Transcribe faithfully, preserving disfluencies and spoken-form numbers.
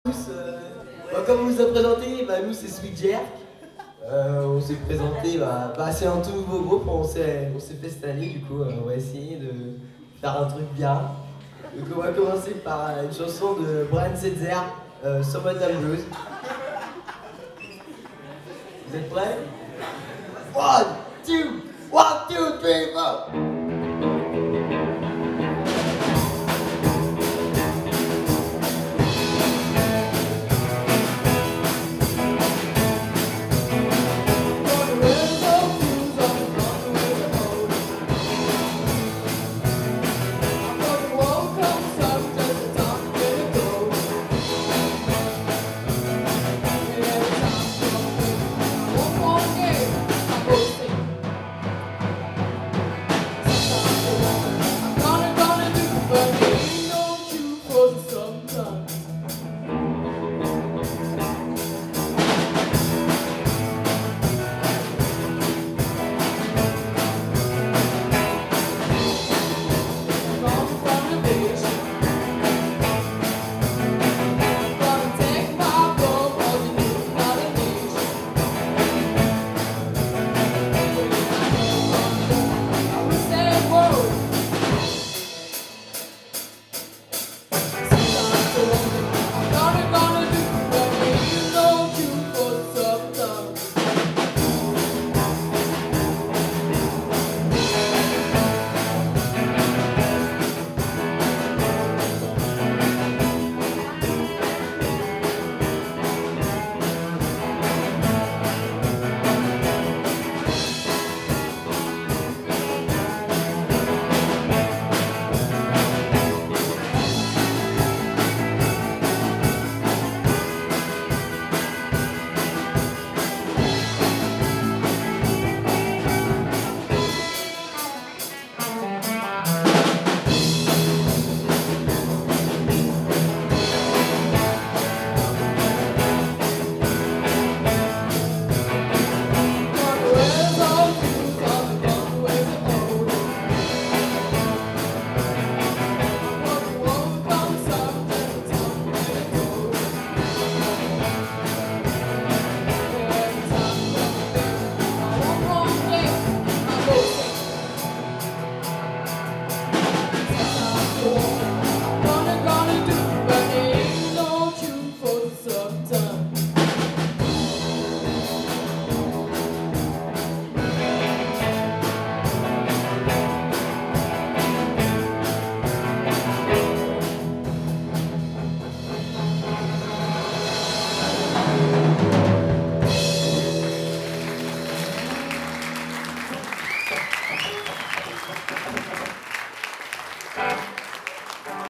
Euh, bah, comme on vous a présenté, bah, nous c'est Sweet Jerk. Euh, on s'est présenté, bah, bah, c'est un tout nouveau groupe, on s'est fait cette année, du coup euh, on va essayer de faire un truc bien. Donc on va commencer par une chanson de Brian Setzer, euh, Summertime Blues. Vous êtes prêts? One, two, one, two, three, four.